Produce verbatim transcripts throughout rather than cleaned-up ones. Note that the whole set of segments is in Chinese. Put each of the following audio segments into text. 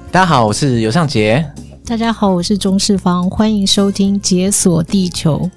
大家好，我是尤尚杰。 大家好，我是钟世芳，欢迎收听解锁地球。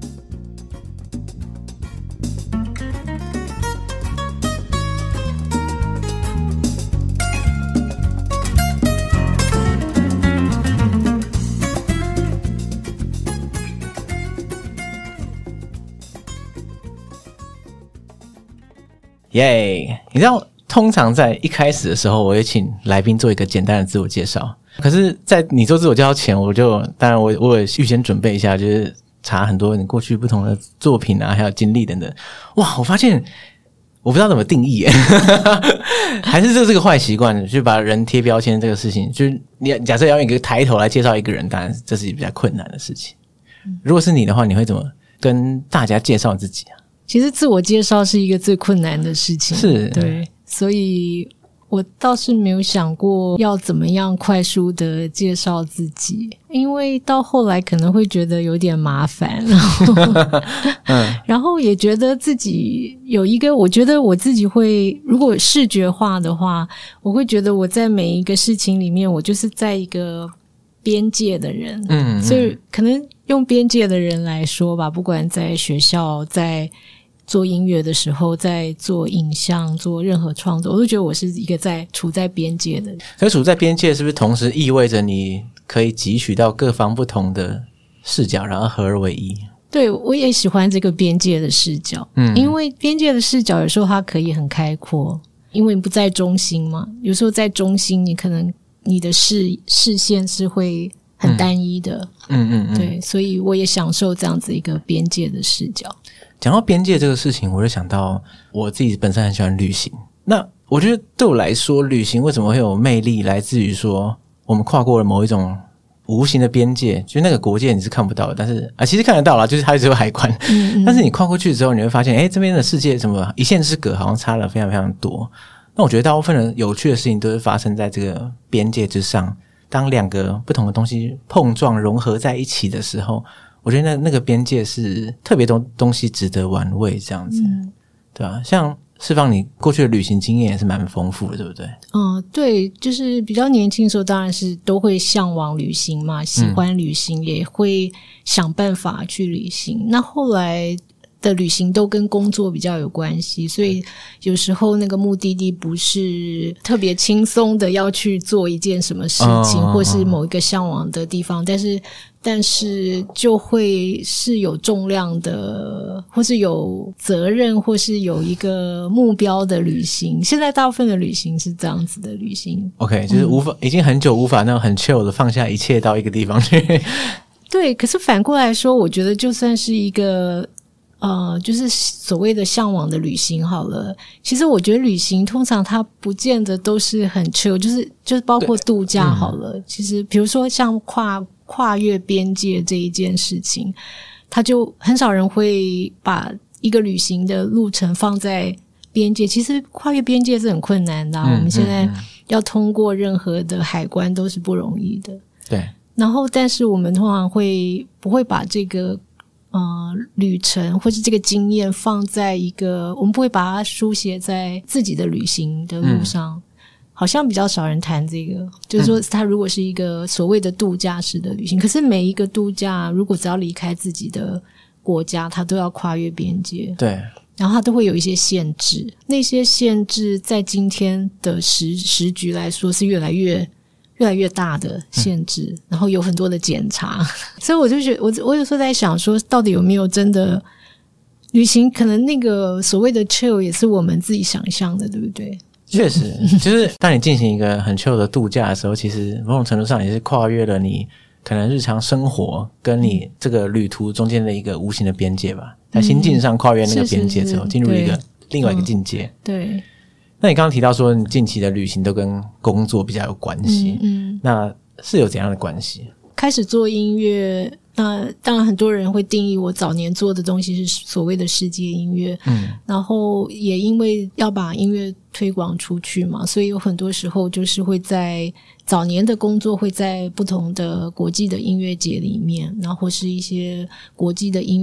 耶、yeah, 你知道通常在一开始的时候我会请来宾做一个简单的自我介绍，可是在你做自我介绍前，我就当然我我也预先准备一下，就是查很多你过去不同的作品啊还有经历等等。哇，我发现我不知道怎么定义耶还是这是个坏习惯，就把人贴标签这个事情，就是你假设要用一个抬头来介绍一个人，当然这是比较困难的事情。如果是你的话，你会怎么跟大家介绍自己啊？ 其实自我介绍是一个最困难的事情， 是， 对，所以我倒是没有想过要怎么样快速的介绍自己，因为到后来可能会觉得有点麻烦，然后、嗯、然后也觉得自己有一个，我觉得我自己会，如果视觉化的话，我会觉得我在每一个事情里面，我就是在一个边界的人，嗯，嗯，所以可能用边界的人来说吧，不管在学校，在做音乐的时候，在做影像，做任何创作，我都觉得我是一个在处在边界的人。 可是处在边界是不是同时意味着你可以汲取到各方不同的视角，然后合而为一？ 对，我也喜欢这个边界的视角，嗯，因为边界的视角有时候它可以很开阔，因为你不在中心嘛，有时候在中心你可能你的视视线是会很单一的，嗯嗯嗯，对，所以我也享受这样子一个边界的视角。 讲到边界这个事情，我就想到我自己本身很喜欢旅行。那我觉得对我来说，旅行为什么会有魅力，来自于说我们跨过了某一种无形的边界，就是那个国界你是看不到的，但是啊，其实看得到啦，就是它只有海关，嗯嗯，但是你跨过去之后，你会发现，诶，这边的世界怎么一线之隔，好像差了非常非常多。那我觉得大部分的有趣的事情都是发生在这个边界之上。当两个不同的东西碰撞融合在一起的时候，我觉得那那个边界是特别东东西值得玩味这样子，嗯，对吧？像世芳你过去的旅行经验也是蛮丰富的，对不对？ 嗯，对，就是比较年轻的时候当然是都会向往旅行嘛，喜欢旅行，嗯，也会想办法去旅行。那后来的旅行都跟工作比较有关系，所以有时候那个目的地不是特别轻松的要去做一件什么事情，哦，或是某一个向往的地方，但是但是就会是有重量的，或是有责任，或是有一个目标的旅行。现在大部分的旅行是这样子的旅行 OK， 就是无法，嗯，已经很久无法那种很 chill 的放下一切到一个地方去对，可是反过来说，我觉得就算是一个呃，就是所谓的向往的旅行好了，其实我觉得旅行通常它不见得都是很 chill， 就是就是包括度假好了，嗯，其实比如说像跨跨越边界这一件事情，它就很少人会把一个旅行的路程放在边界，其实跨越边界是很困难的，啊嗯，我们现在要通过任何的海关都是不容易的， 对， 然后但是我们通常会不会把这个呃，旅程或是这个经验放在一个，我们不会把它书写在自己的旅行的路上，嗯，好像比较少人谈这个，就是说它如果是一个所谓的度假式的旅行，可是每一个度假如果只要离开自己的国家，它都要跨越边界， 对， 然后它都会有一些限制，那些限制在今天的时时局来说是越来越越来越大的限制，嗯，然后有很多的检查，所以我就觉得我我有时候在想说，到底有没有真的旅行，可能那个所谓的 chill 也是我们自己想象的，对不对？ 确实，就是当你进行一个很 chill 的度假的时候，其实某种程度上也是跨越了你可能日常生活跟你这个旅途中间的一个无形的边界吧，在心境上跨越那个边界之后，进入一个另外一个境界，嗯，对。那你刚刚提到说你近期的旅行都跟工作比较有关系，嗯嗯，那是有怎样的关系？ 开始做音乐，那当然很多人会定义我早年做的东西是所谓的世界音乐，嗯，然后也因为要把音乐推广出去嘛，所以有很多时候就是会在早年的工作会在不同的国际的音乐节里面，然后或是一些国际的音乐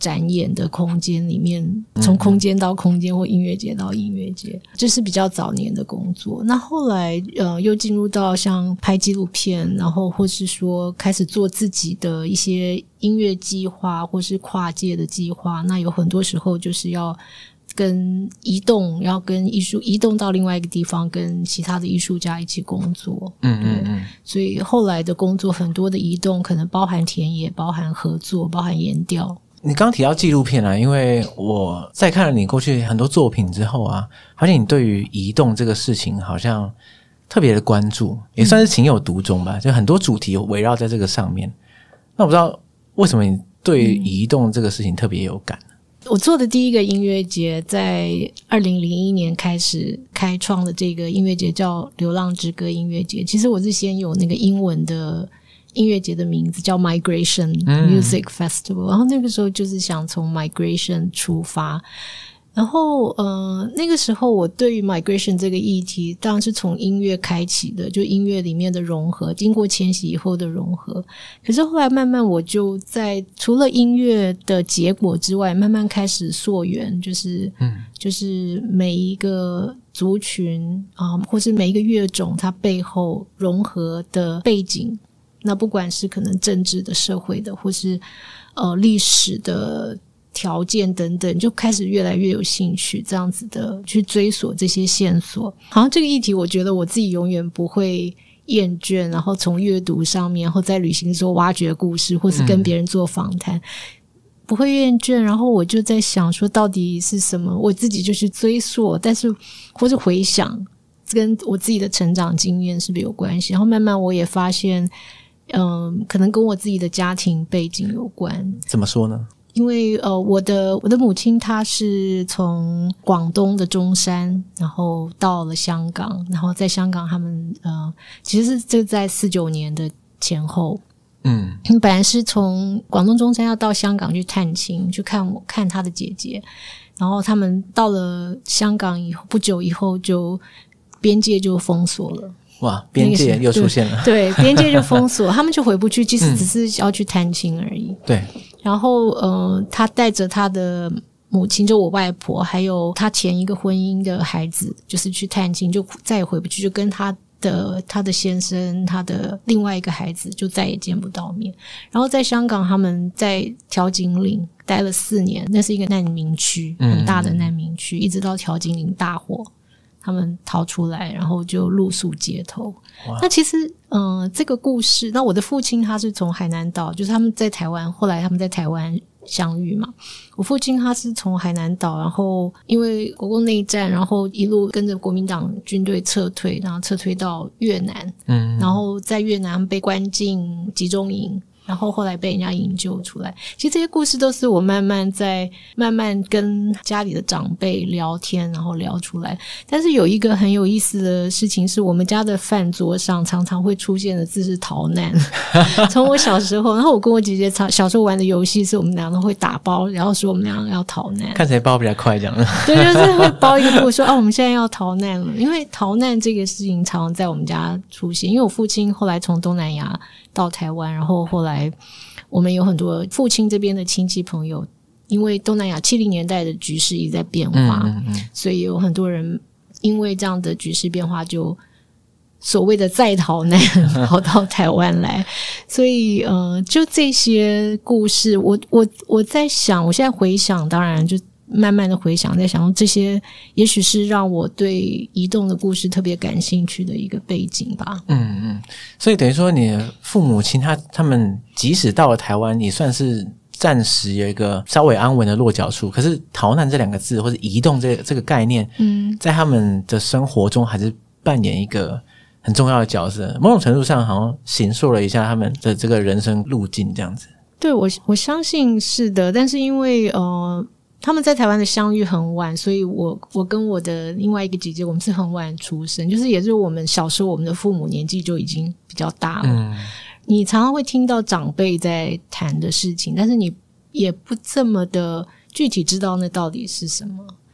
展演的空间里面，从空间到空间或音乐节到音乐节，这是比较早年的工作。那后来呃又进入到像拍纪录片，然后或是说开始做自己的一些音乐计划或是跨界的计划，那有很多时候就是要跟移动，要跟艺术移动到另外一个地方，跟其他的艺术家一起工作。 嗯嗯嗯。 所以后来的工作很多的移动，可能包含田野，包含合作，包含研调。 你刚刚提到纪录片啊，因为我在看了你过去很多作品之后啊，发现你对于移动这个事情好像特别的关注，也算是情有独钟吧。嗯、就很多主题围绕在这个上面。那我不知道为什么你对于移动这个事情特别有感。 我做的第一个音乐节在二零零一年开始开创的这个音乐节叫流浪之歌音乐节。其实我是先有那个英文的音乐节的名字叫 Migration Music Festival、嗯、然后那个时候就是想从 Migration 出发，然后呃，那个时候我对于 migration 这个议题当然是从音乐开启的，就音乐里面的融合，经过迁徙以后的融合。可是后来慢慢我就在除了音乐的结果之外，慢慢开始溯源，就是嗯，就是每一个族群啊、呃，或是每一个乐种它背后融合的背景，那不管是可能政治的、社会的，或是呃历史的条件等等，就开始越来越有兴趣这样子的去追索这些线索。好像这个议题我觉得我自己永远不会厌倦，然后从阅读上面，然后在旅行的时候挖掘故事，或是跟别人做访谈、嗯、不会厌倦。然后我就在想说到底是什么，我自己就去追溯，但是或是回想跟我自己的成长经验是不是有关系。然后慢慢我也发现嗯，可能跟我自己的家庭背景有关。 怎么说呢？ 因为呃，我的我的母亲她是从广东的中山，然后到了香港，然后在香港他们呃，其实是就在四九年的前后，嗯，本来是从广东中山要到香港去探亲，去看我看她的姐姐，然后他们到了香港以后不久以后就边界就封锁了。 哇，边界又出现了， 那个、对, 对，边界就封锁，他们就回不去，其实只是要去探亲而已。 对。 然后呃，他带着他的母亲，就我外婆，还有他前一个婚姻的孩子，就是去探亲，就再也回不去，就跟他的他的先生，他的另外一个孩子就再也见不到面。然后在香港，他们在调景岭待了四年，那是一个难民区，很大的难民区，嗯、一直到调景岭大火。他们逃出来，然后就露宿街头。那其实嗯、呃，这个故事，那我的父亲他是从海南岛，就是他们在台湾，后来他们在台湾相遇嘛。我父亲他是从海南岛，然后因为国共内战，然后一路跟着国民党军队撤退，然后撤退到越南，嗯，然后在越南被关进集中营，然后后来被人家营救出来。其实这些故事都是我慢慢在慢慢跟家里的长辈聊天，然后聊出来。但是有一个很有意思的事情是，我们家的饭桌上常常会出现的字是逃难。从我小时候，然后我跟我姐姐小时候玩的游戏是我们两个会打包，然后说我们两个要逃难， 看谁包比较快这样。 对，就是会包一个布说啊，我们现在要逃难了。因为逃难这个事情常常在我们家出现，因为我父亲后来从东南亚到台湾，然后后来我们有很多父亲这边的亲戚朋友，因为东南亚七零年代的局势一直在变化，嗯嗯嗯，所以有很多人因为这样的局势变化，就所谓的再逃难跑到台湾来。所以呃，就这些故事，我我我在想，我现在回想，当然就慢慢的回想，在想这些也许是让我对移动的故事特别感兴趣的一个背景吧。嗯嗯，所以等于说你的父母亲他他们即使到了台湾，也算是暂时有一个稍微安稳的落脚处，可是逃难这两个字或者移动这个这个概念，嗯，在他们的生活中还是扮演一个很重要的角色，某种程度上好像形塑了一下他们的这个人生路径这样子。 对，我我相信是的，但是因为呃他们在台湾的相遇很晚，所以我我跟我的另外一个姐姐，我们是很晚出生，就是也是我们小时候我们的父母年纪就已经比较大了。嗯，你常常会听到长辈在谈的事情，但是你也不这么的具体知道那到底是什么。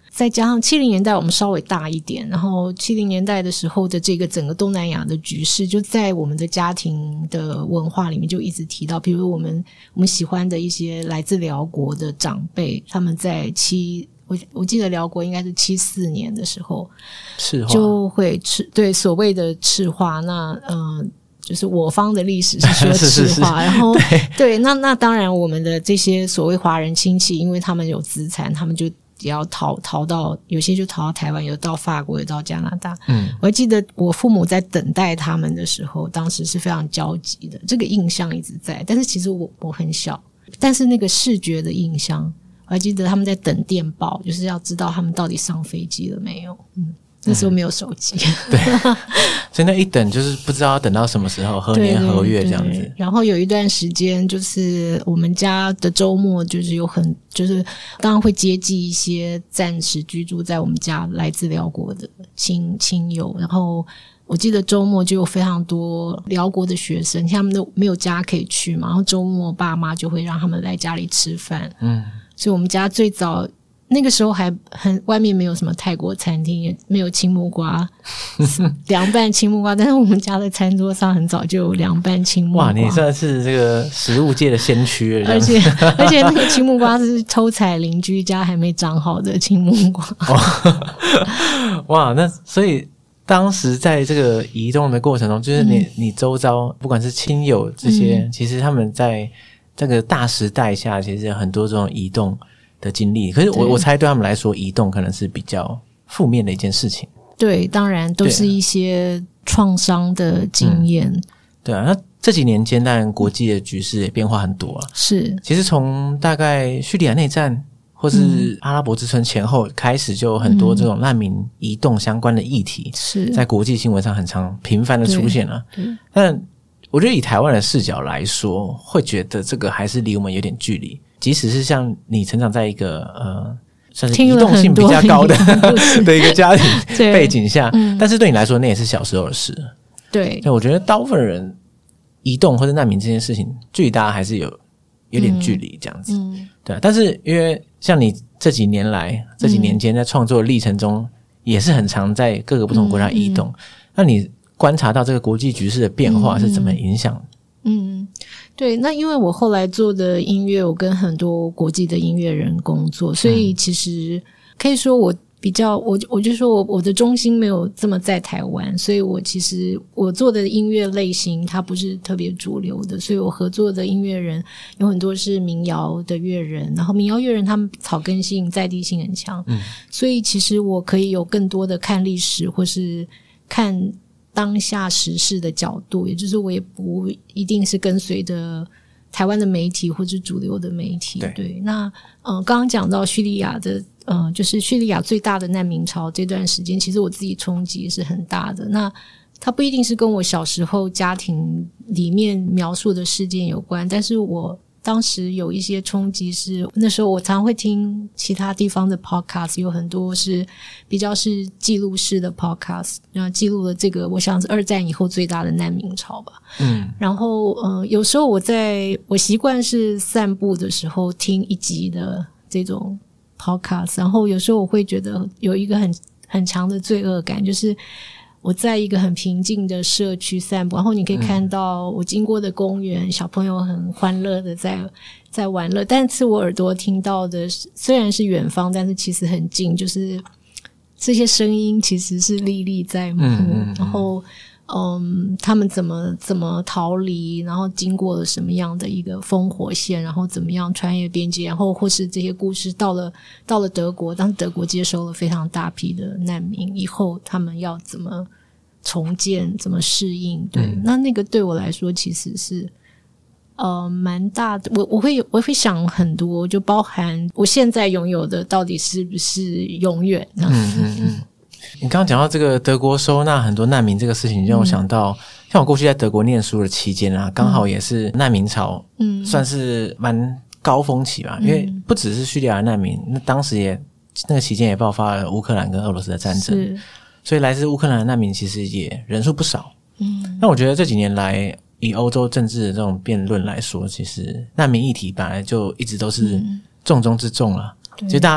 再加上七零年代我们稍微大一点，然后七零年代的时候的这个整个东南亚的局势，就在我们的家庭的文化里面就一直提到，比如我们我们喜欢的一些来自寮国的长辈，他们在七我我记得辽国应该是七四年的时候赤化就会赤对所谓的赤化，那呃就是我方的历史是说赤化是是是然后对对那那当然我们的这些所谓华人亲戚，因为他们有资产，他们就也要逃逃到，有些就逃到台湾，有到法国，有到加拿大。嗯，我还记得我父母在等待他们的时候，当时是非常焦急的，这个印象一直在。但是其实我我很小，但是那个视觉的印象，我还记得他们在等电报，就是要知道他们到底上飞机了没有。嗯，那时候没有手机， 对，所以那一等就是不知道要等到什么时候，何年何月这样子。 对对对，然后有一段时间，就是我们家的周末，就是有很，就是当然会接济一些暂时居住在我们家来自辽国的亲亲友，然后我记得周末就有非常多辽国的学生，他们都没有家可以去嘛，然后周末爸妈就会让他们来家里吃饭。嗯，所以我们家最早。那个时候还很外面没有什么泰国餐厅，也没有青木瓜凉拌青木瓜，但是我们家的餐桌上很早就有凉拌青木瓜。 哇，你算是这个食物界的先驱了， 而且而且那个青木瓜是偷采邻居家还没长好的青木瓜。 哇，那所以当时在这个移动的过程中，就是你、嗯、你周遭不管是亲友这些、嗯、其实他们在这个大时代下其实有很多这种移动的经历，可是我我猜对他们来说移动可能是比较负面的一件事情。 对，当然都是一些创伤的经验、嗯、 对啊，那这几年间当然国际的局势也变化很多啊。 是， 其实从大概叙利亚内战或是阿拉伯之春前后开始，就有很多这种难民移动相关的议题是在国际新闻上很常频繁的出现了。但我觉得以台湾的视角来说，会觉得这个还是离我们有点距离，即使是像你成长在一个呃算是移动性比较高的的一个家庭背景下、嗯、但是对你来说那也是小时候的事。 对， 所以我觉得大部分人移动或者难民这件事情距离大家还是有有点距离这样子、嗯、对、啊、但是因为像你这几年来这几年间在创作的历程中、嗯、也是很常在各个不同国家移动、嗯嗯、那你观察到这个国际局势的变化是怎么影响？ 嗯，对，那因为我后来做的音乐，我跟很多国际的音乐人工作，所以其实可以说我比较，我我就说我我的中心没有这么在台湾，所以我其实我做的音乐类型它不是特别主流的，所以我合作的音乐人有很多是民谣的乐人，然后民谣乐人他们草根性在地性很强，嗯，所以其实我可以有更多的看历史或是看当下时事的角度，也就是我也不一定是跟随的台湾的媒体或是主流的媒体。 对, 对那呃，刚刚讲到叙利亚的呃，就是叙利亚最大的难民潮这段时间，其实我自己冲击是很大的。那它不一定是跟我小时候家庭里面描述的事件有关，但是我当时有一些冲击是，那时候我常会听其他地方的 podcast， 有很多是比较是记录式的 podcast， 然后记录了这个我想是二战以后最大的难民潮吧。嗯，然后呃，有时候我在我习惯是散步的时候听一集的这种 podcast， 然后有时候我会觉得有一个很很强的罪恶感，就是我在一个很平静的社区散步，然后你可以看到我经过的公园、嗯、小朋友很欢乐的在在玩乐，但是我耳朵听到的虽然是远方，但是其实很近，就是这些声音其实是历历在目、嗯嗯嗯、然后嗯，他们怎么怎么逃离，然后经过了什么样的一个烽火线，然后怎么样穿越边界，然后或是这些故事到了到了德国，当德国接收了非常大批的难民以后，他们要怎么重建，怎么适应。对、嗯、那那个对我来说其实是呃蛮大的，我我会我会想很多，就包含我现在拥有的到底是不是永远呢？嗯嗯嗯。 你刚刚讲到这个德国收纳很多难民这个事情，让我想到、嗯、像我过去在德国念书的期间啊，刚好也是难民潮，嗯，算是蛮高峰期吧、嗯、因为不只是叙利亚的难民，那当时也那个期间也爆发了乌克兰跟俄罗斯的战争，所以来自乌克兰的难民其实也人数不少。嗯，那我觉得这几年来以欧洲政治的这种辩论来说，其实难民议题本来就一直都是重中之重了、嗯、就大家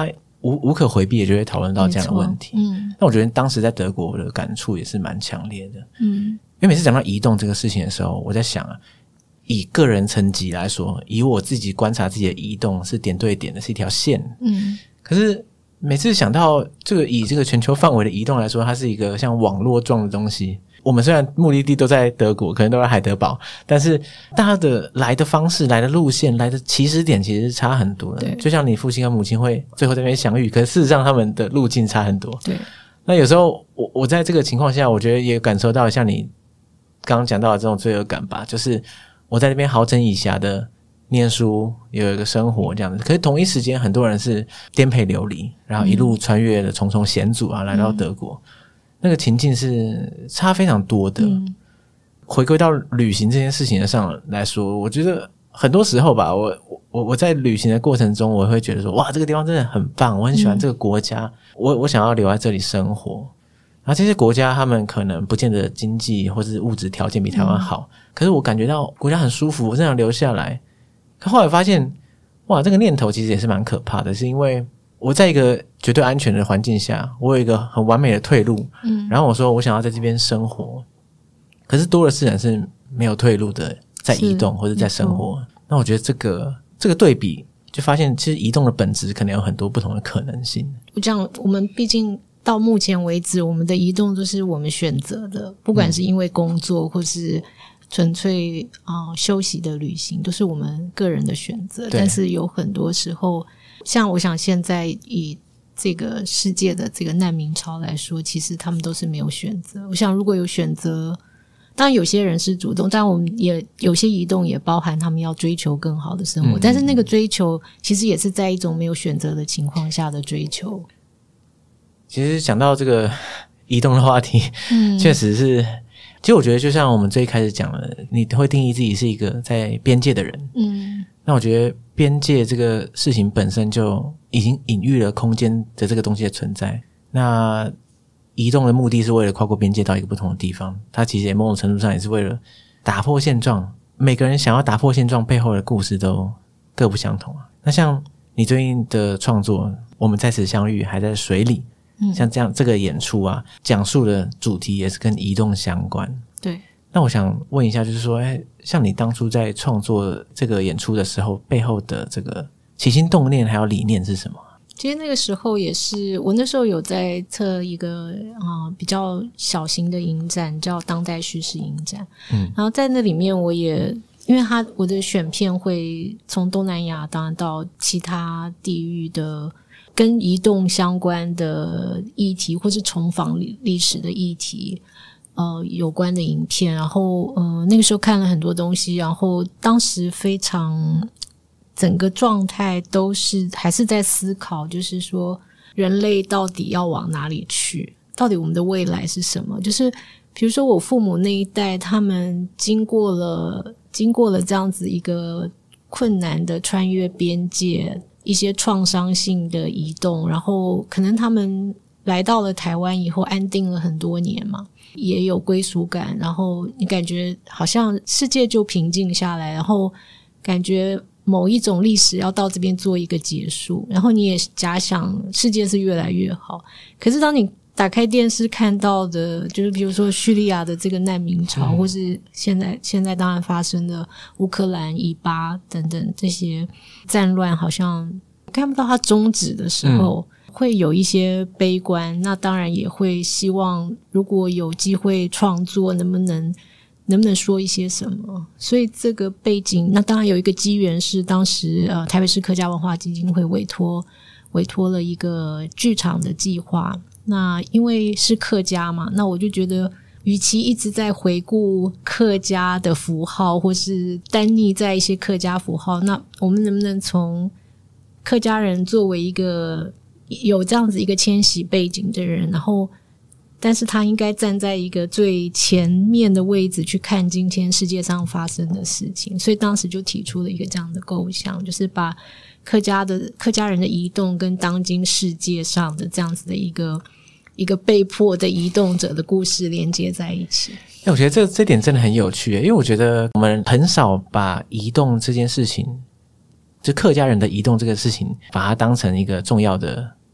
无无可回避的就会讨论到这样的问题。 嗯， 那我觉得当时在德国我的感触也是蛮强烈的。 嗯， 因为每次讲到移动这个事情的时候，我在想啊，以个人层级来说，以我自己观察自己的移动是点对点的，是一条线。 嗯， 可是每次想到这个以这个全球范围的移动来说，它是一个像网络状的东西。我们虽然目的地都在德国，可能都在海德堡，但是大家的来的方式、来的路线、来的起始点其实是差很多的。 对， 就像你父亲跟母亲会最后在那边相遇，可是事实上他们的路径差很多。 对， 那有时候我我在这个情况下，我觉得也感受到像你刚刚讲到的这种罪恶感吧，就是我在那边好整以暇的念书，有一个生活这样子，可是同一时间很多人是颠沛流离，然后一路穿越了重重险阻啊，嗯、来到德国。那个情境是差非常多的。嗯、回归到旅行这件事情上来说，我觉得很多时候吧，我我我在旅行的过程中，我会觉得说，哇，这个地方真的很棒，我很喜欢这个国家，嗯、我我想要留在这里生活。然后这些国家他们可能不见得经济或是物质条件比台湾好，嗯、可是我感觉到国家很舒服，我真想留下来。可后来发现，哇，这个念头其实也是蛮可怕的，是因为我在一个绝对安全的环境下，我有一个很完美的退路，嗯，然后我说我想要在这边生活，可是多的是人是没有退路的，在移动或者在生活。那我觉得这个这个对比，就发现其实移动的本质可能有很多不同的可能性。 这样，我们毕竟到目前为止，我们的移动都是我们选择的，不管是因为工作或是纯粹啊、呃、休息的旅行，都是我们个人的选择。但是有很多时候。像我想现在以这个世界的这个难民潮来说，其实他们都是没有选择。我想如果有选择，当然有些人是主动，但我们也有些移动也包含他们要追求更好的生活，嗯、但是那个追求其实也是在一种没有选择的情况下的追求。 其实讲到这个移动的话题，嗯，确实是，其实我觉得就像我们最开始讲的，你会定义自己是一个在边界的人，嗯，那我觉得边界这个事情本身就已经隐喻了空间的这个东西的存在。那移动的目的是为了跨过边界到一个不同的地方，它其实也某种程度上也是为了打破现状。每个人想要打破现状背后的故事都各不相同啊。那像你最近的创作《我们在此相遇还在水里》，嗯，像这样这个演出啊，讲述的主题也是跟移动相关。 对。 那我想问一下，就是说，哎，像你当初在创作这个演出的时候，背后的这个起心动念还有理念是什么？ 其实那个时候也是，我那时候有在策一个啊、呃、比较小型的影展，叫当代叙事影展。嗯，然后在那里面，我也因为它我的选片会从东南亚当然到其他地域的跟移动相关的议题，或是重访历史的议题。呃，有关的影片，然后呃，那个时候看了很多东西，然后当时非常整个状态都是还是在思考，就是说人类到底要往哪里去，到底我们的未来是什么？就是比如说我父母那一代，他们经过了经过了这样子一个困难的穿越边界，一些创伤性的移动，然后可能他们来到了台湾以后安定了很多年嘛，也有归属感，然后你感觉好像世界就平静下来，然后感觉某一种历史要到这边做一个结束，然后你也假想世界是越来越好。可是当你打开电视看到的，就是比如说叙利亚的这个难民潮，嗯、或是现在现在当然发生的乌克兰、以巴等等这些战乱，好像看不到它终止的时候。嗯会有一些悲观，那当然也会希望如果有机会创作能不能能不能说一些什么。所以这个背景，那当然有一个机缘是当时呃台北市客家文化基金会委托委托了一个剧场的计划，那因为是客家嘛，那我就觉得与其一直在回顾客家的符号或是单溺在一些客家符号，那我们能不能从客家人作为一个有这样子一个迁徙背景的人，然后但是他应该站在一个最前面的位置去看今天世界上发生的事情，所以当时就提出了一个这样的构想，就是把客家的客家人的移动跟当今世界上的这样子的一个一个被迫的移动者的故事连接在一起。 欸、我觉得这这点真的很有趣，因为我觉得我们很少把移动这件事情，就客家人的移动这个事情把它当成一个重要的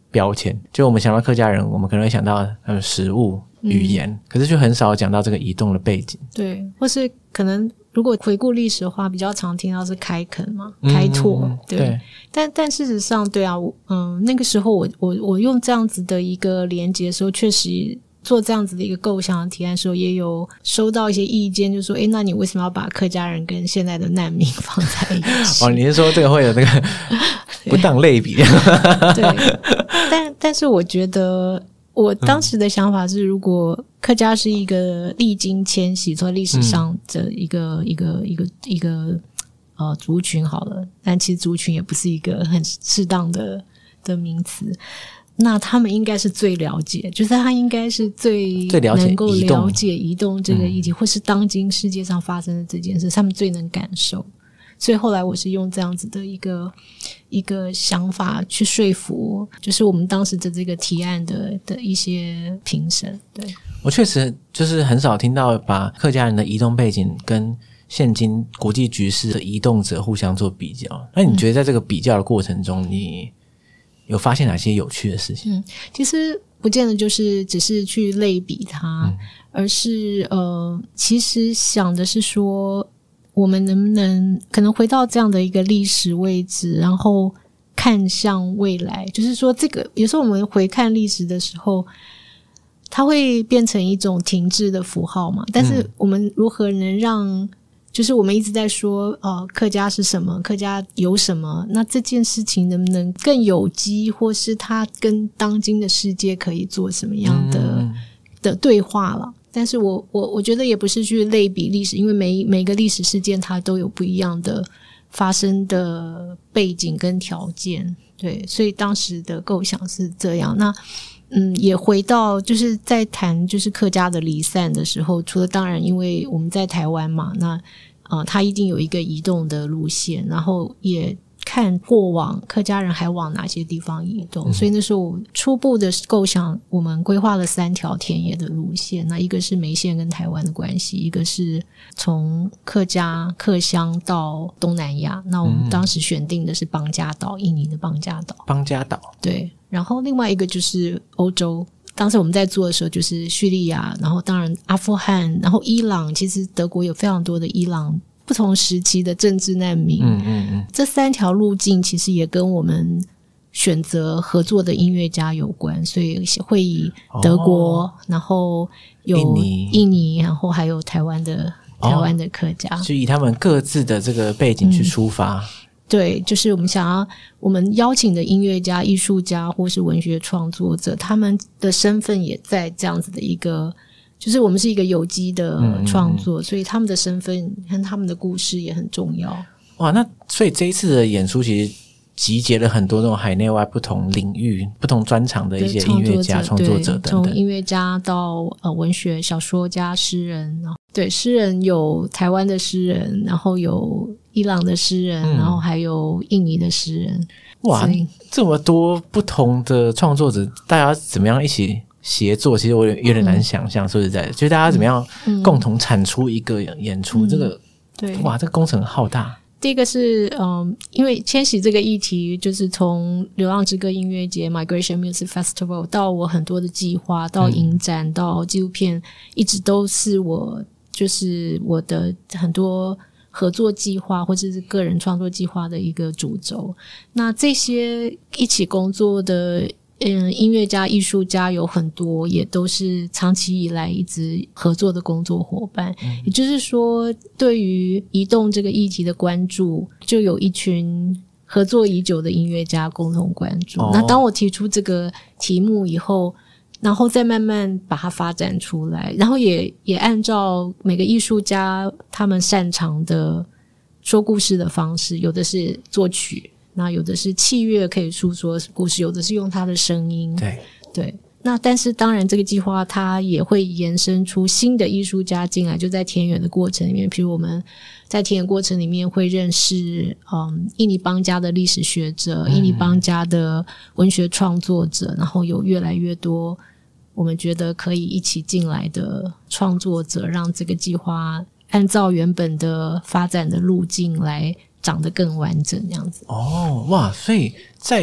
标签，就我们想到客家人，我们可能会想到他们食物、语言、嗯、可是就很少讲到这个移动的背景。 对，或是可能如果回顾历史的话，比较常听到是开垦嘛，开拓、嗯、对, 对但但事实上对啊，嗯，那个时候我我我用这样子的一个连结的时候，确实做这样子的一个构想的提案的时候，也有收到一些意见，就说诶，那你为什么要把客家人跟现在的难民放在一起？ 哦，你是说这个会有那个不当类比？ 对，但但是我觉得我当时的想法是，如果客家是一个历经迁徙在历史上的一个、嗯、一个一个一个呃族群好了，但其实族群也不是一个很适当的的名词。那他们应该是最了解，就是他应该是最能够了解移动这个议题、嗯、或是当今世界上发生的这件事，他们最能感受。所以后来我是用这样子的一个一个想法去说服，就是我们当时的这个提案的的一些评审。对， 我确实就是很少听到把客家人的移动背景跟现今国际局势的移动者互相做比较。那你觉得在这个比较的过程中，你有发现哪些有趣的事情？ 嗯，其实不见得就是只是去类比它、嗯、而是呃，其实想的是说我们能不能可能回到这样的一个历史位置，然后看向未来。就是说这个有时候我们回看历史的时候，它会变成一种停滞的符号嘛，但是我们如何能让就是我们一直在说呃，客家是什么，客家有什么，那这件事情能不能更有机，或是它跟当今的世界可以做什么样的、嗯、的对话了。但是我我我觉得也不是去类比历史，因为每每个历史事件它都有不一样的发生的背景跟条件。对，所以当时的构想是这样。那嗯，也回到就是在谈就是客家的离散的时候，除了当然因为我们在台湾嘛，那呃，它一定有一个移动的路线，然后也看过往客家人还往哪些地方移动、嗯、所以那时候我初步的构想，我们规划了三条田野的路线。那一个是梅县跟台湾的关系，一个是从客家客乡到东南亚，那我们当时选定的是邦加岛，印尼的邦加岛。 邦加岛， 对。然后另外一个就是欧洲，当时我们在做的时候就是叙利亚，然后当然阿富汗，然后伊朗，其实德国有非常多的伊朗不同时期的政治难民。嗯嗯嗯，这三条路径其实也跟我们选择合作的音乐家有关，所以会以德国、哦、然后有印尼, 印尼然后还有台湾的台湾的客家、 哦、就以他们各自的这个背景去出发、嗯， 对，就是我们想要我们邀请的音乐家、艺术家或是文学创作者，他们的身份也在这样子的一个，就是我们是一个有机的创作、嗯嗯嗯，所以他们的身份和他们的故事也很重要。 哇，那所以这一次的演出其实集结了很多那种海内外不同领域、不同专长的一些音乐家、创作者等等， 从音乐家到呃文学小说家、诗人。对，诗人有台湾的诗人，然后有伊朗的诗人、嗯、然后还有印尼的诗人。 哇，这么多不同的创作者，大家怎么样一起协作？其实我有点难想象、嗯、说实在的，就是大家怎么样共同产出一个演出、嗯、这个对，哇，这个工程浩大。 第一个是嗯，因为迁徙这个议题，就是从流浪之歌音乐节 Migration Music Festival 到我很多的计划，到影展、嗯、到纪录片，一直都是我就是我的很多合作计划或者是个人创作计划的一个主轴。那这些一起工作的嗯，音乐家、艺术家有很多，也都是长期以来一直合作的工作伙伴。嗯、也就是说，对于移动这个议题的关注，就有一群合作已久的音乐家共同关注。哦、那当我提出这个题目以后，然后再慢慢把它发展出来，然后也也按照每个艺术家他们擅长的说故事的方式，有的是作曲。那有的是器乐可以诉说故事，有的是用他的声音。 对对，那但是当然这个计划它也会延伸出新的艺术家进来，就在田园的过程里面，比如我们在田园过程里面会认识嗯印尼邦加的历史学者、嗯、印尼邦加的文学创作者，然后有越来越多我们觉得可以一起进来的创作者，让这个计划按照原本的发展的路径来长得更完整这样子。 哦，哇，所以在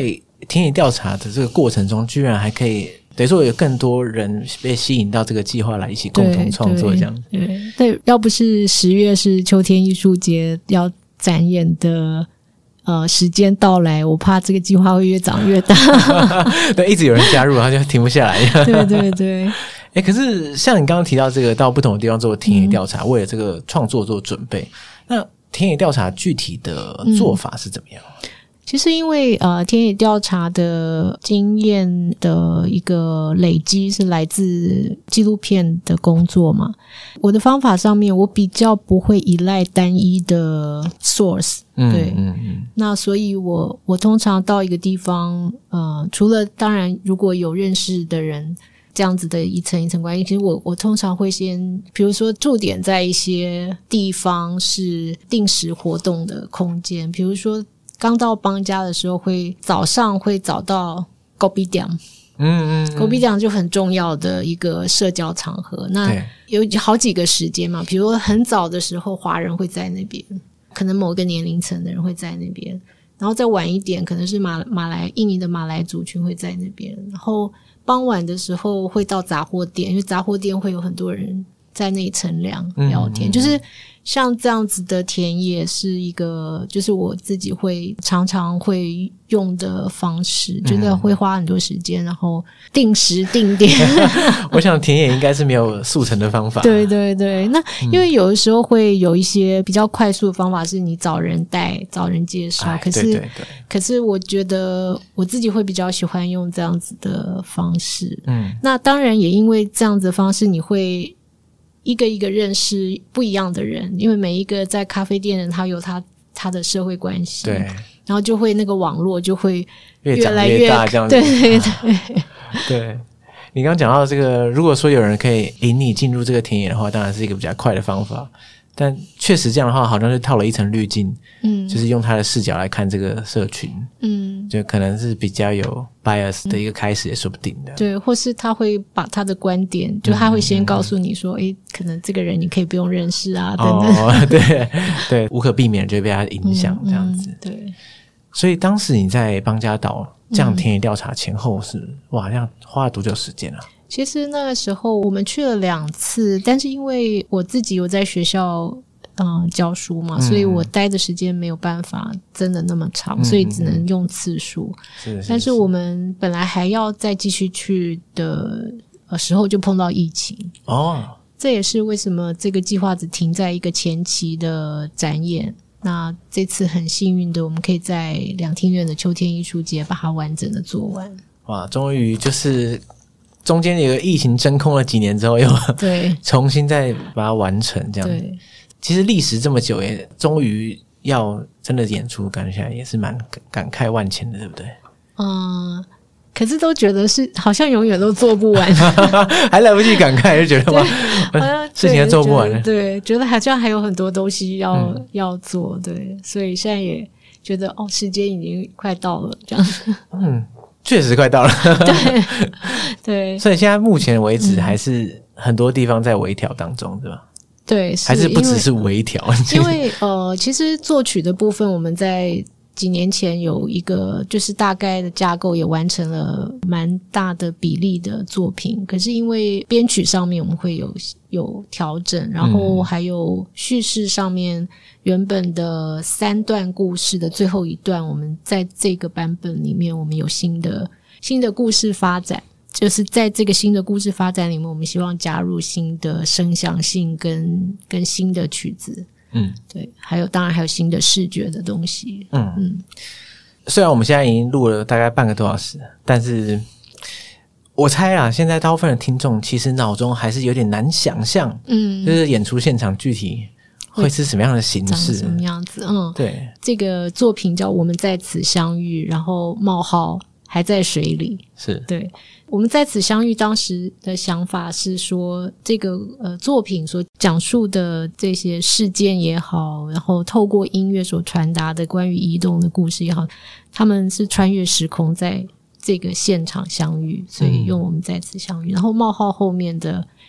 田野调查的这个过程中，居然还可以等于说有更多人被吸引到这个计划来一起共同创作这样。 对 对, 对，要不是十月是秋天艺术节要展演的呃时间到来，我怕这个计划会越长越大。 对，一直有人加入，然后就停不下来。 对对对。 诶，可是像你刚刚提到这个到不同的地方做田野调查，嗯、为了这个创作做准备，那田野调查具体的做法是怎么样？嗯、 其实因为呃田野调查的经验的一个累积是来自纪录片的工作嘛，我的方法上面我比较不会依赖单一的 source。 嗯、 对， 嗯嗯， 那所以我我通常到一个地方，呃，除了当然如果有认识的人。这样子的一层一层关系，其实我我通常会先，比如说驻点在一些地方是定时活动的空间，比如说刚到邦家的时候会早上会找到狗比店， 嗯嗯， 狗比店就很重要的一个社交场合，那有好几个时间嘛，比如很早的时候华人会在那边，可能某个年龄层的人会在那边，然后再晚一点可能是马马来印尼的马来族群会在那边，然后傍晚的时候会到杂货店，因为杂货店会有很多人在那里乘凉聊天，嗯嗯嗯，就是像这样子的田野是一个就是我自己会常常会用的方式，觉得会花很多时间，然后定时定点。 我想田野应该是没有速成的方法。 对对对，那因为有的时候会有一些比较快速的方法是你找人带找人介绍，可是对对对， 可是我觉得我自己会比较喜欢用这样子的方式。 嗯，那当然也因为这样子的方式你会一个一个认识不一样的人，因为每一个在咖啡店的人他有他他的社会关系， 对， 然后就会那个网络就会越越来越越大这样子。 对对对、 啊、对，你刚刚讲到这个，如果说有人可以引你进入这个田野的话，当然是一个比较快的方法，但确实这样的话好像是套了一层滤镜，嗯，就是用他的视角来看这个社群，嗯，就可能是比较有 bias 的一个开始也说不定的。 嗯、对，或是他会把他的观点，就他会先告诉你说，诶、嗯、可能这个人你可以不用认识啊，等等。 哦，对对，无可避免就会被他影响这样子、 嗯嗯。对， 所以当时你在邦加岛这样田野调查前后是、嗯、哇，这样花了多久时间啊？ 其实那个时候我们去了两次，但是因为我自己有在学校嗯教书嘛、嗯，所以我待的时间没有办法真的那么长、嗯、所以只能用次数。是是是，但是我们本来还要再继续去的时候就碰到疫情哦，这也是为什么这个计划只停在一个前期的展演。那这次很幸运的我们可以在两厅院的秋天艺术节把它完整的做完。 哇，终于就是中间有个疫情真空了几年之后又对重新再把它完成这样。 对， 其实历时这么久也终于要真的演出，感觉起来也是蛮感慨万千的，对不对？ 嗯，可是都觉得是好像永远都做不完。 还来不及感慨就觉得哇事情还做不完了。 对，觉得好像还有很多东西要、嗯、要做，对，所以现在也觉得哦时间已经快到了这样。 嗯，确实快到了。 对对， 所以现在目前为止还是很多地方在微调当中，对吧？ 对， 还是不只是微调。 因为呃，其实作曲的部分我们在几年前有一个就是大概的架构也完成了蛮大的比例的作品，可是因为编曲上面我们会有有调整，然后还有叙事上面原本的三段故事的最后一段，我们在这个版本里面我们有新的新的故事发展，就是在这个新的故事发展里面我们希望加入新的声响性跟跟新的曲子。嗯，对，还有当然还有新的视觉的东西。嗯嗯， 虽然我们现在已经录了大概半个多小时，但是我猜啊，现在大部分的听众其实脑中还是有点难想象，嗯，就是演出现场具体会是什么样的形式， 什么样子？嗯， 对， 这个作品叫《我们在此相遇》，然后冒号还在水里， 是对。我们在此相遇当时的想法是说这个呃作品所讲述的这些事件也好，然后透过音乐所传达的关于移动的故事也好，他们是穿越时空在这个现场相遇，所以用我们在此相遇、嗯、然后冒号后面的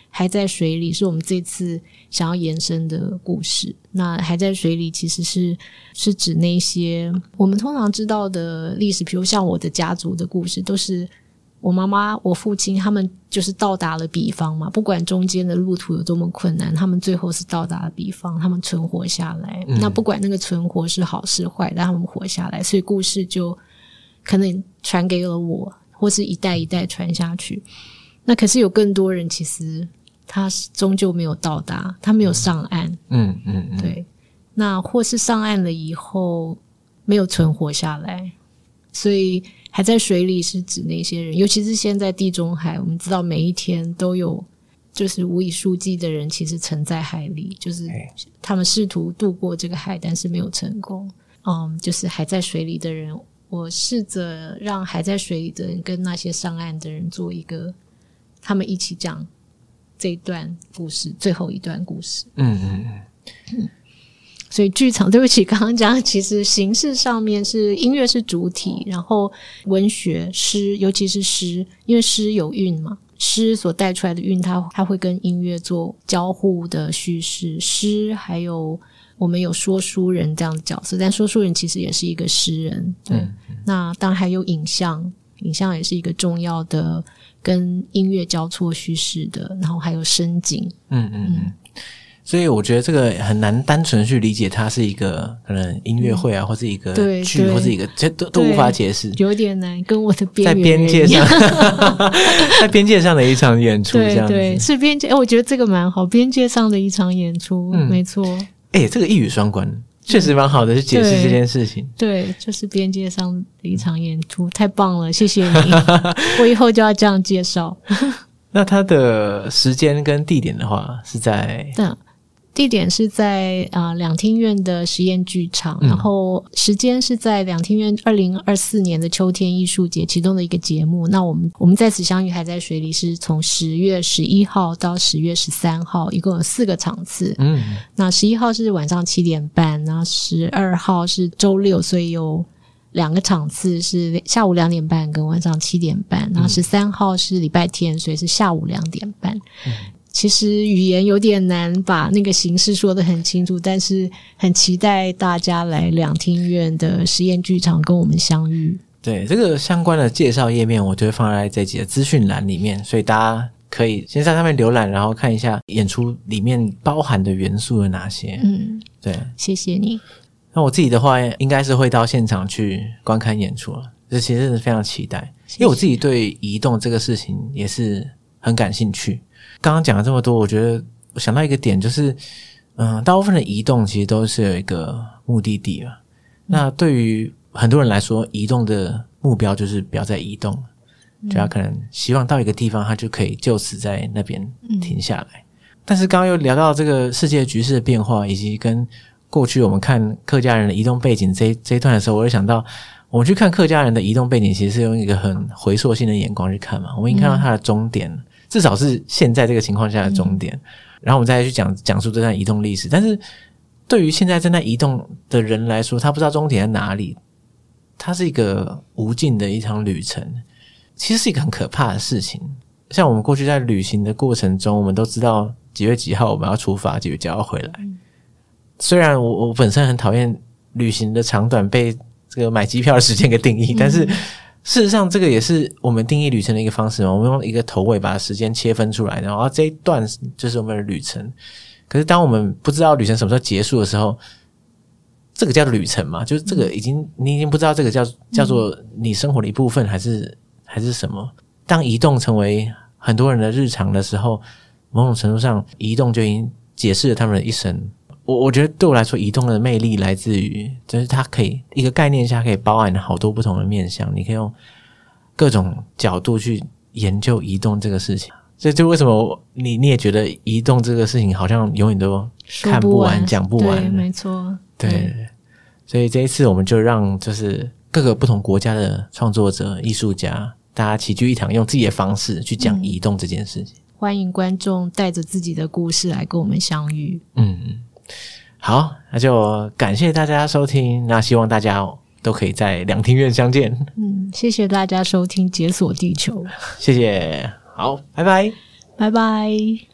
还在水里是我们这次想要延伸的故事。那还在水里其实是是指那些我们通常知道的历史，比如像我的家族的故事，都是我妈妈我父亲他们就是到达了彼方嘛，不管中间的路途有多么困难，他们最后是到达了彼方，他们存活下来、嗯、那不管那个存活是好是坏，但他们活下来，所以故事就可能传给了我，或是一代一代传下去。那可是有更多人其实他终究没有到达，他没有上岸， 嗯嗯嗯， 对，那或是上岸了以后没有存活下来，所以还在水里是指那些人，尤其是现在地中海，我们知道每一天都有就是无以数计的人其实沉在海里，就是他们试图渡过这个海但是没有成功。嗯，就是还在水里的人，我试着让还在水里的人跟那些上岸的人做一个，他们一起讲这一段故事，最后一段故事。 嗯嗯嗯。 所以剧场，对不起，刚刚讲其实形式上面是音乐是主体，然后文学诗，尤其是诗，因为诗有韵嘛，诗所带出来的韵它它会跟音乐做交互的叙事。诗还有我们有说书人这样的角色，但说书人其实也是一个诗人，对、嗯嗯、那当然还有影像，影像也是一个重要的跟音乐交错叙事的，然后还有声景。 嗯嗯嗯。所以我觉得这个很难单纯去理解它是一个可能音乐会啊、嗯、或是一个剧或是一个这都都无法解释， 有点难，跟我的边缘在边界上在边界上的一场演出，这样子。 对对，是边界、欸、我觉得这个蛮好，边界上的一场演出、嗯、没错。 诶、欸、这个一语双关，确实蛮好的去解释这件事情。 对，对，就是边界上的一场演出，太棒了，谢谢你我以后就要这样介绍那它的时间跟地点的话是在地点是在呃两厅院的实验剧场、嗯、然后时间是在两厅院二零二四年的秋天艺术节其中的一个节目。那我们我们在此相遇还在水里是从十月十一号到十月十三号，一共有四个场次。嗯，那十一号是晚上七点半，然后十二号是周六，所以有两个场次是下午两点半跟晚上七点半，然后十三号是礼拜天，所以是下午两点半。嗯，其实语言有点难把那个形式说得很清楚，但是很期待大家来两厅院的实验剧场跟我们相遇。 对，这个相关的介绍页面我就会放在这集的资讯栏里面，所以大家可以先在上面浏览，然后看一下演出里面包含的元素有哪些。嗯，对， 谢谢你。 那我自己的话应该是会到现场去观看演出了，这其实真的非常期待，谢谢。因为我自己对移动这个事情也是很感兴趣。刚刚讲了这么多，我觉得我想到一个点，就是嗯，大部分的移动其实都是有一个目的地了、嗯、那对于很多人来说，移动的目标就是不要再移动了、嗯、就他可能希望到一个地方他就可以就此在那边停下来、嗯、但是刚刚又聊到这个世界局势的变化，以及跟过去我们看客家人的移动背景这一这一段的时候，我就想到我们去看客家人的移动背景其实是用一个很回溯性的眼光去看嘛，我们已经看到它的终点了、嗯，至少是现在这个情况下的终点、嗯、然后我们再去讲讲述这段移动历史。但是对于现在正在移动的人来说，他不知道终点在哪里，它是一个无尽的一场旅程，其实是一个很可怕的事情。像我们过去在旅行的过程中，我们都知道几月几号我们要出发，几月几号要回来、嗯、虽然我我本身很讨厌旅行的长短被这个买机票的时间给定义、嗯、但是事实上这个也是我们定义旅程的一个方式嘛，我们用一个头尾把时间切分出来，然后这一段就是我们的旅程。可是当我们不知道旅程什么时候结束的时候，这个叫旅程嘛，就是这个已经、嗯、你已经不知道这个叫叫做你生活的一部分还是还是什么。当移动成为很多人的日常的时候，某种程度上移动就已经解释了他们的一生。我我觉得对我来说，移动的魅力来自于就是它可以一个概念下可以包含好多不同的面向，你可以用各种角度去研究移动这个事情。所以就为什么你你也觉得移动这个事情好像永远都看不完讲不完。 对，没错。 对，对，所以这一次我们就让就是各个不同国家的创作者艺术家大家齐聚一堂，用自己的方式去讲移动这件事情、嗯、 欢迎观众带着自己的故事来跟我们相遇。 嗯，好，那就感谢大家收听，那希望大家都可以在两厅院相见。 嗯，谢谢大家收听解锁地球。 谢谢，好，拜拜， 拜拜。